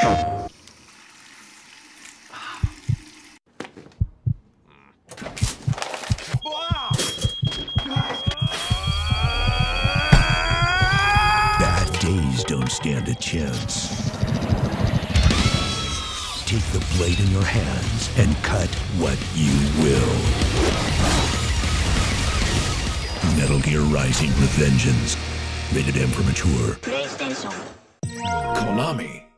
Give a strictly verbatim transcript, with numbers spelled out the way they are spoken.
Bad days don't stand a chance. Take the blade in your hands and cut what you will. Metal Gear Rising Revengeance. Rated M for mature. PlayStation. Konami.